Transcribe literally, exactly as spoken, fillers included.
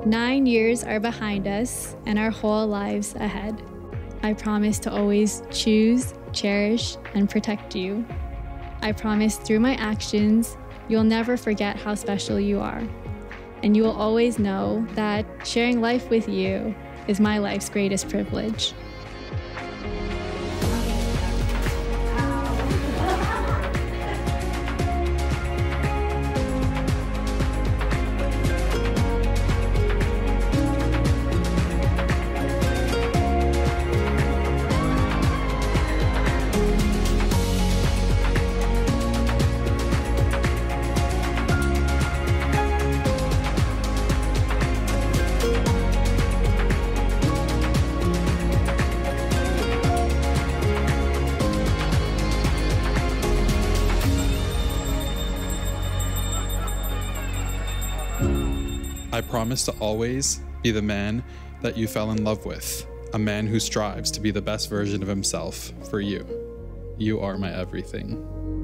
Nine years are behind us and our whole lives ahead. I promise to always choose, cherish, and protect you. I promise through my actions, you'll never forget how special you are. And you will always know that sharing life with you is my life's greatest privilege. I promise to always be the man that you fell in love with, a man who strives to be the best version of himself for you. You are my everything.